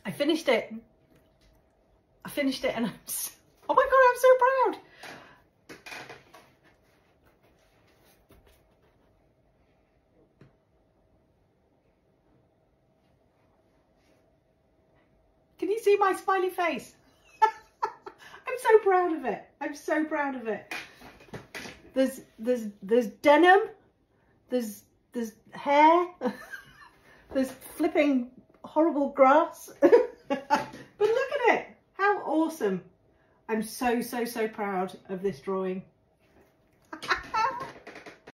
I finished it. And oh my God, I'm so proud. Can you see my smiley face? I'm so proud of it. I'm so proud of it. There's denim, there's hair, there's flipping horrible grass. But look at it. How awesome. I'm so proud of this drawing.